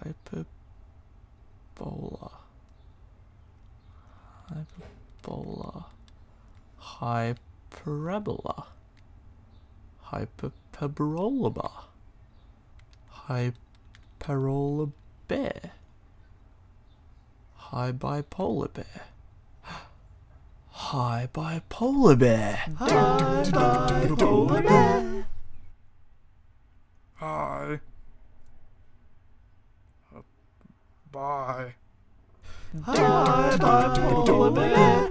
Hyperbola. Hyperbola. Hyperbola. Hyperbola. Hyperola bear. High bipolar bear. High bipolar bear. High bipolar bear. Hi. Bye. High bipolar bear.